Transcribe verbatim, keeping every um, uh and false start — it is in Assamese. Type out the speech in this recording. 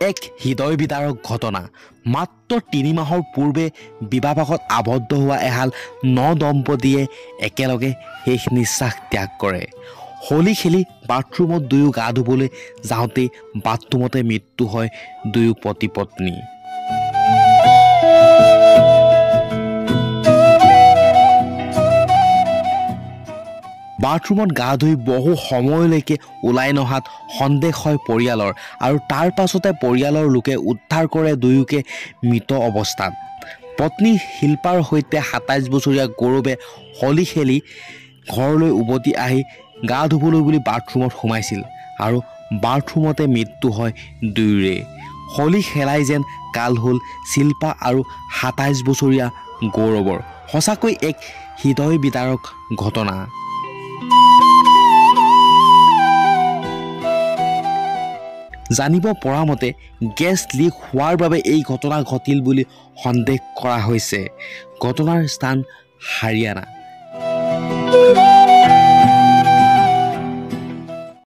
এক হৃদয় বিদাৰক ঘটনা। মাত্ৰ তিনি মাহৰ পূৰ্বে বিবাহপাশত আবদ্ধ হোৱা এহাল ন দম্পতীয়ে একেলগে শেষ নিশ্বাস ত্যাগ কৰে। হোলী খেলি বাথৰুমত দুয়ো গা ধুবলৈ যাওঁতেই বাথৰুমতে মৃত্যু হয় দুয়ো পতি পত্নী। বাথৰুমত গা ধুই বহু সময়লৈকে ওলাই নহাত সন্দেহ হয় পৰিয়ালৰ আৰু তাৰ পাছতে পৰিয়ালৰ লোকে উদ্ধাৰ কৰে দুয়োকে মৃত অৱস্থাত। পত্নী শিল্পাৰ সৈতে সাতাইছ বছৰীয়া গৌৰৱে হোলী খেলি ঘৰলৈ উভতি আহি গা ধুবলৈ বুলি বাথৰুমত সোমাইছিল আৰু বাথৰুমতে মৃত্যু হয় দুয়োৰে। হোলী খেলাই যেন কাল হ'ল শিল্পা আৰু সাতাইছ বছৰীয়া গৌৰৱৰ। সঁচাকৈ এক হৃদয় বিদাৰক ঘটনা। জানিব পৰা মতে গেছ লিক হোৱাৰ বাবে এই ঘটনা ঘটিল বুলি সন্দেহ কৰা হৈছে। ঘটনাৰ স্থান হাৰিয়ানা।